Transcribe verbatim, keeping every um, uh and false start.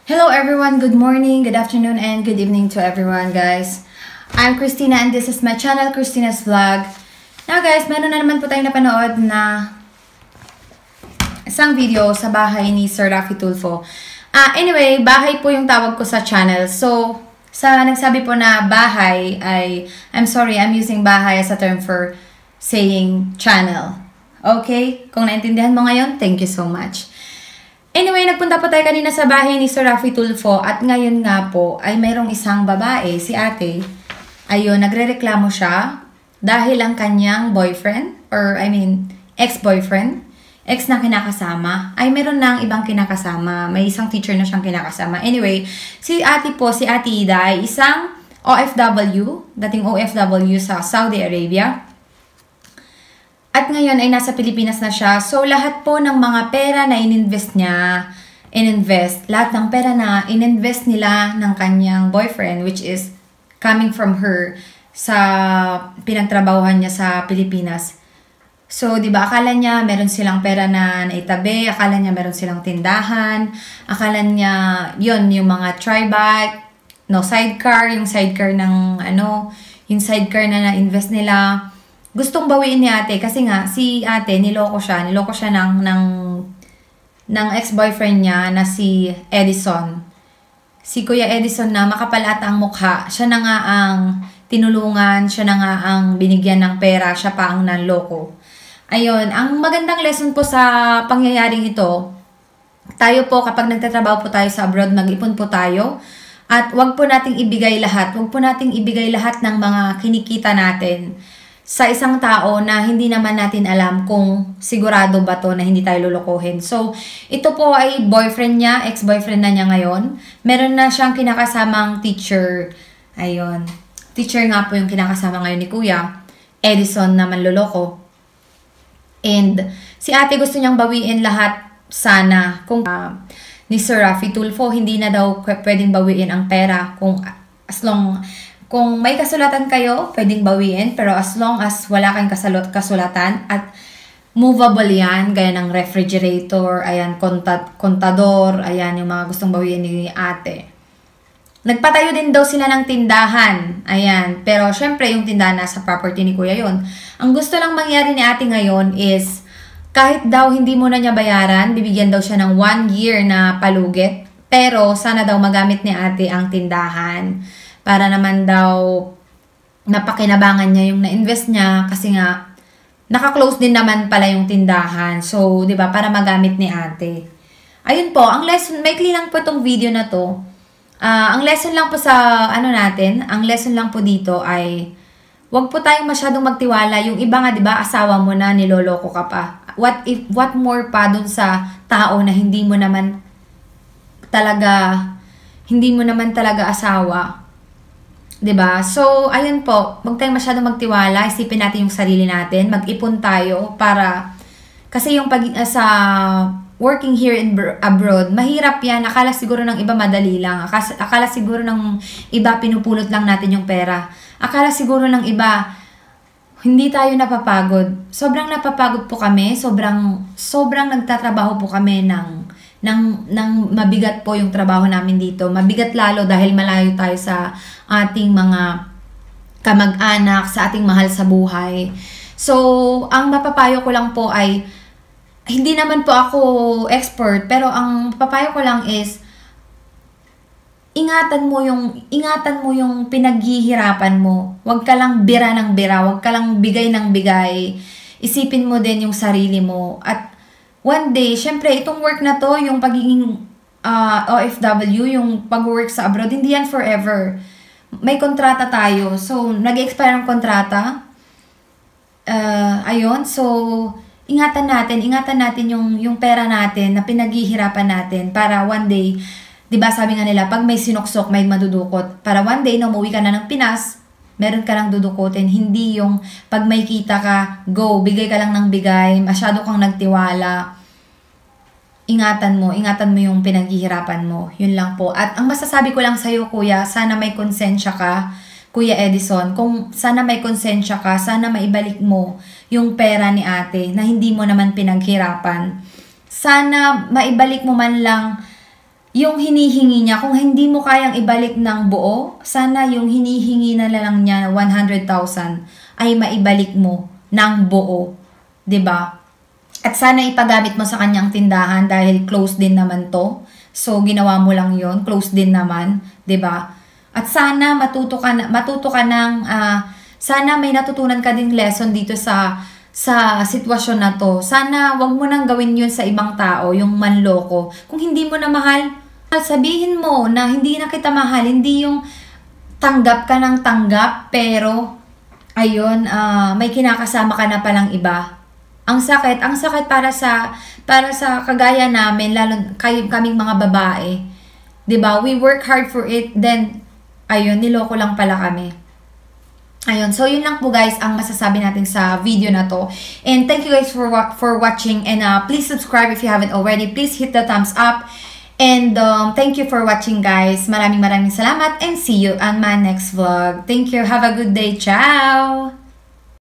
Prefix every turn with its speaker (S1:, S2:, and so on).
S1: Hello everyone, good morning, good afternoon, and good evening to everyone guys. I'm Christina and this is my channel, Christina's Vlog. Now guys, meron na naman po tayong napanood na isang video sa bahay ni Sir Raffy Tulfo. Uh, anyway, bahay po yung tawag ko sa channel. So, sa nagsabi po na bahay ay, I'm sorry, I'm using bahay as a term for saying channel. Okay? Kung naintindihan mo ngayon, thank you so much. Anyway, nagpunta po tayo kanina sa bahay ni Sir Raffy Tulfo at ngayon nga po ay mayroong isang babae, si ate. Ayun, nagrereklamo siya dahil ang kanyang boyfriend, or I mean, ex-boyfriend, ex na kinakasama, ay meron ng ibang kinakasama. May isang teacher na siyang kinakasama. Anyway, si ate po, si Ate Ida ay isang O F W, dating O F W sa Saudi Arabia. At ngayon ay nasa Pilipinas na siya. So, lahat po ng mga pera na ininvest niya, ininvest, lahat ng pera na ininvest nila ng kanyang boyfriend, which is coming from her sa pinagtrabahuhan niya sa Pilipinas. So, di ba, akala niya meron silang pera na naitabi, akala niya meron silang tindahan, akala niya, yun, yung mga tri-bike, no, sidecar, yung sidecar ng, ano, yung sidecar na na-invest nila. Gustong bawiin ni ate kasi nga si ate niloko siya, niloko siya ng ng ng ex-boyfriend niya na si Edison. Si Kuya Edison na makapal ata ang mukha. Siya na nga ang tinulungan, siya na nga ang binigyan ng pera, siya pa ang nanloko. Ayun, ang magandang lesson po sa pangyayaring ito, tayo po kapag nagtatrabaho po tayo sa abroad, mag-ipon po tayo. At wag po nating ibigay lahat, wag po nating ibigay lahat ng mga kinikita natin sa isang tao na hindi naman natin alam kung sigurado ba to na hindi tayo lulukuhin. So, ito po ay boyfriend niya, ex-boyfriend na niya ngayon. Meron na siyang kinakasamang teacher. Ayun. Teacher nga po yung kinakasama ngayon ni Kuya Edison na manloloko. And si ate gusto niyang bawiin lahat sana. Kung uh, ni Sir Raffy Tulfo, hindi na daw pwedeng bawiin ang pera kung as long Kung may kasulatan kayo, pwedeng bawiin. Pero as long as wala kang kasulatan at movable yan, gaya ng refrigerator, ayan, kontad, kontador, ayan, yung mga gustong bawiin ni ate. Nagpatayo din daw sila ng tindahan, ayan. Pero syempre, yung tindahan nasa property ni Kuya yon. Ang gusto lang mangyari ni ate ngayon is, kahit daw hindi mo na niya bayaran, bibigyan daw siya ng one year na palugit. Pero sana daw magamit ni ate ang tindahan. Para naman daw napakinabangan niya yung na-invest niya kasi nga naka-close din naman pala yung tindahan. So, 'di ba, para magamit ni ate. Ayun po, ang lesson, maikli lang po itong video na to. Uh, ang lesson lang po sa ano natin, ang lesson lang po dito ay wag po tayong masyadong magtiwala. Yung iba nga, 'di ba, asawa mo na niloloko ka pa. What if what more pa dun sa tao na hindi mo naman talaga hindi mo naman talaga asawa. Diba? So, ayun po, huwag tayong masyadong magtiwala, isipin natin yung sarili natin, mag-ipon tayo para, kasi yung pag, uh, sa working here in abroad, mahirap yan, akala siguro ng iba madali lang, akala, akala siguro ng iba pinupulot lang natin yung pera, akala siguro ng iba, hindi tayo napapagod, sobrang napapagod po kami, sobrang, sobrang nagtatrabaho po kami ng, Nang, nang mabigat po yung trabaho namin dito. Mabigat lalo dahil malayo tayo sa ating mga kamag-anak, sa ating mahal sa buhay. So, ang mapapayo ko lang po ay, hindi naman po ako expert, pero ang mapapayo ko lang is, ingatan mo yung, ingatan mo yung pinaghihirapan mo. Huwag ka lang bira ng bira, huwag ka lang bigay ng bigay. Isipin mo din yung sarili mo. At one day, syempre, itong work na to, yung pagiging uh, O F W, yung pag-work sa abroad, hindi yan forever. May kontrata tayo. So, nag-expire ang kontrata. Uh, ayun. So, ingatan natin, ingatan natin yung, yung pera natin na pinaghihirapan natin para one day, di ba sabi nga nila, pag may sinuksok, may madudukot. Para one day, na umuwi ka na ng Pinas, meron ka lang dudukutin. Hindi yung pag may kita ka, go, bigay ka lang ng bigay, masyado kang nagtiwala. Ingatan mo, ingatan mo yung pinaghihirapan mo. Yun lang po. At ang masasabi ko lang sa'yo, kuya, sana may konsensya ka, Kuya Edison. Kung sana may konsensya ka, sana maibalik mo yung pera ni ate na hindi mo naman pinaghirapan. Sana maibalik mo man lang yung hinihingi niya, kung hindi mo kayang ibalik ng buo, sana yung hinihingi na lang niya one hundred thousand ay maibalik mo ng buo. 'Di ba? At sana ipagamit mo sa kanyang tindahan dahil close din naman to. So, ginawa mo lang yon, close din naman. 'Di ba? At sana matuto ka, na, matuto ka ng, uh, sana may natutunan ka ding lesson dito sa sa sitwasyon na to. Sana wag mo nang gawin yun sa ibang tao, yung manloko. Kung hindi mo na mahal, sabihin mo na hindi na kita mahal, hindi yung tanggap ka ng tanggap, pero ayun, uh, may kinakasama ka na palang iba. Ang sakit, ang sakit para sa para sa kagaya namin, lalo kayo kaming mga babae. 'Di ba? We work hard for it, then ayun, niloko lang pala kami. Ayun, so yun lang po guys ang masasabi natin sa video na to. And thank you guys for for watching, and uh, please subscribe if you haven't already. Please hit the thumbs up. And um, thank you for watching guys. Maraming maraming salamat and see you on my next vlog. Thank you. Have a good day. Ciao!